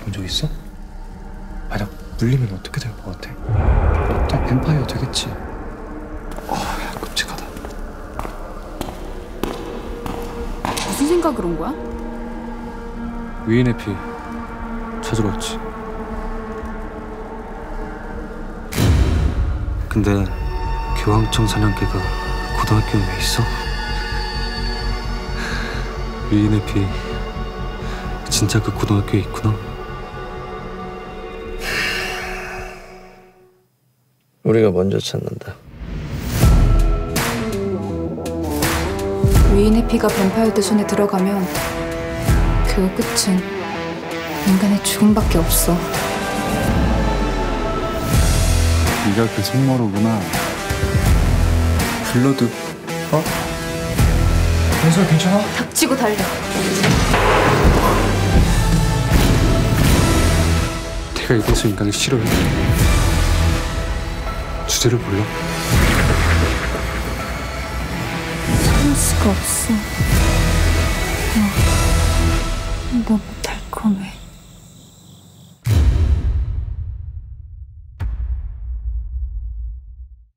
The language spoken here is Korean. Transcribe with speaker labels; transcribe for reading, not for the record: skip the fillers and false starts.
Speaker 1: 본 적 있어? 만약 물리면 어떻게 될 것 같아? 다 뱀파이어 되겠지. 야, 끔찍하다.
Speaker 2: 무슨 생각으로 온 거야?
Speaker 1: 위인의 피 찾으러 왔지.
Speaker 3: 근데 교황청 사냥개가 고등학교에 왜 있어? 위인의 피 진짜 그 고등학교에 있구나.
Speaker 4: 우리가 먼저 찾는다.
Speaker 2: 위인의 피가 뱀파이어들 손에 들어가면 그 끝은 인간의 죽음밖에 없어.
Speaker 5: 네가 그 속마루구나.
Speaker 1: 블러드. 현수야 괜찮아?
Speaker 2: 닥치고 달려.
Speaker 3: 내가 이래서 인간을 싫어해. 주제를 몰라.
Speaker 2: 참을 수가 없어. 너무 달콤해.